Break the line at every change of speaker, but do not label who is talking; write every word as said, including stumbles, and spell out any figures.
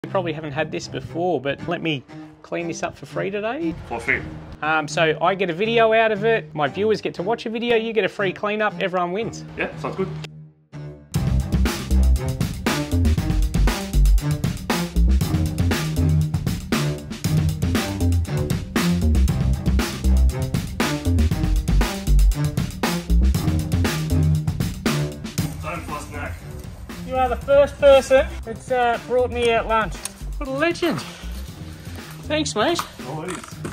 You probably haven't had this before, but let me clean this up for free today.
For free.
Um, so I get a video out of it, my viewers get to watch a video, you get a free cleanup, everyone wins.
Yeah, sounds good. Time for a snack.
You are the first person that's uh, brought me out lunch. What a legend. Thanks, mate.
No worries.